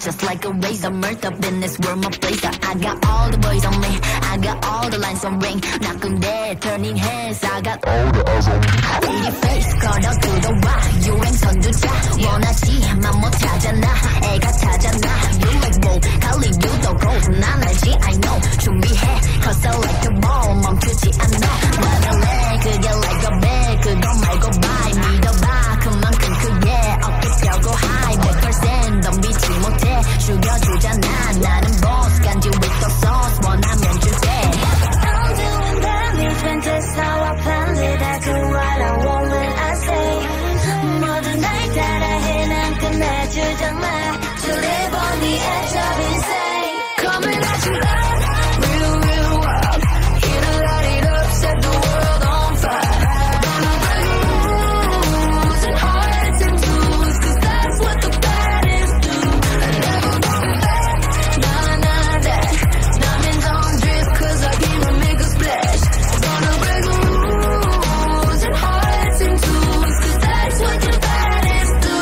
just like a razor. Murked up in this world, my blazer. I got all the boys on me, I got all the lines on ring. Not there, turning heads, I got all the eyes on me. 우리 face 걸어 들어와, 유행 선두자. 원하지만 못하잖아, 애가 타잖아. You like whoa, 갈리 유도 go. 난 알지, I know. 준비해, cause I like the ball. 멈추지 않아, 말할래. 그게 like a bag, 그거 말고 bye. 믿어봐, 그만큼 크게 어깨 펴고 high. 100% 덤비지 못해, 죽여주잖아. 나는 boss, 간지 with the sauce. 원하면 줄게. I'm doing damage, just how I planned it. I do what I want when I say. 모든 날 따라해, 난 끝내주잖아. To live on the edge of insane. Coming at you like real, real wild. Hit a light it up, set the world on fire. Gonna break rules and hearts and tools, cause that's what the baddest do. Never going back, nah, nah, that. Diamonds on drip, cause I came to make a splash. Gonna break rules and hearts and tools, cause that's what the baddest do.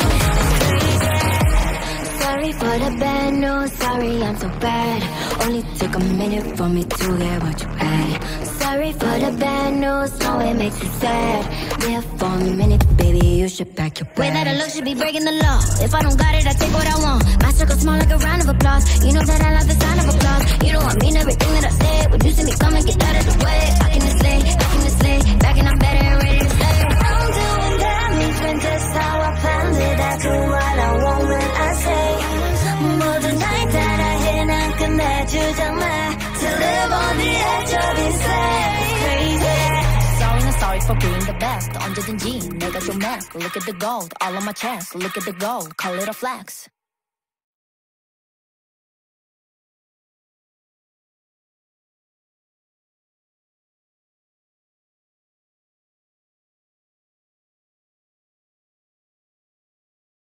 Sorry for the bad news, sorry I'm so bad. Only took a minute for me to get what you had. Sorry for the bad news, no it makes you sad. Yeah, for a minute, baby, you should pack your bags. Way that I look should be breaking the law. If I don't got it, I take what I want. My circle small like a round of applause. You know that I love the sound of applause. You know I mean everything that I said. When you see me coming, get out of the way. I can just slay, back and I'm better and ready to slay. I'm doing damage, when just how I planned it. I do what I want when I say. 모든 날 따라해, 난 끝내주잖아. To live on the edge of insane. Crazy. Sorry, not sorry for being the best. 언제든지 내가 좀 mad. Look at the gold, all on my chest. Look at the gold, call it a flex.